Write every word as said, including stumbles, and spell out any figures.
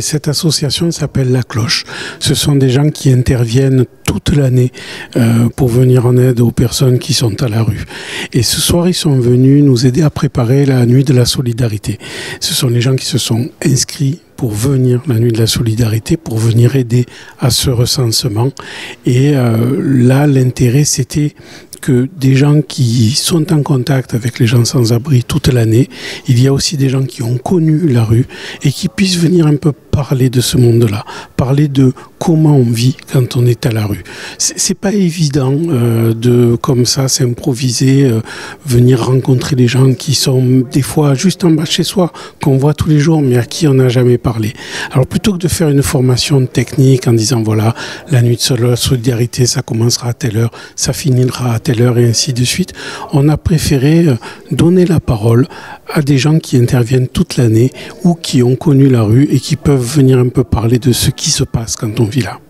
cette association s'appelle La Cloche. Ce sont des gens qui interviennent toute l'année euh, pour venir en aide aux personnes qui sont à la rue. Et ce soir, ils sont venus nous aider à préparer la nuit de la solidarité. Ce sont les gens qui se sont inscrits pour venir la nuit de la solidarité, pour venir aider à ce recensement. Et euh, là, l'intérêt, c'était que des gens qui sont en contact avec les gens sans abri toute l'année, il y a aussi des gens qui ont connu la rue et qui puissent venir un peu parler de ce monde-là, parler de comment on vit quand on est à la rue. C'est pas évident euh, de, comme ça, s'improviser, euh, venir rencontrer des gens qui sont des fois juste en bas de chez soi, qu'on voit tous les jours, mais à qui on n'a jamais parlé. Alors plutôt que de faire une formation technique en disant, voilà, la nuit de la solidarité, ça commencera à telle heure, ça finira à telle heure et ainsi de suite, on a préféré donner la parole à des gens qui interviennent toute l'année ou qui ont connu la rue et qui peuvent venir un peu parler de ce qui se passe quand on vit là.